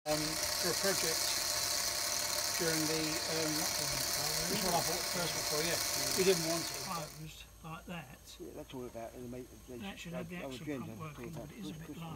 For a project during the that's what I bought the first one for. Yeah, we didn't want it closed like that. Yeah, that's all about. That should have the actual pump working, but it is a bit low.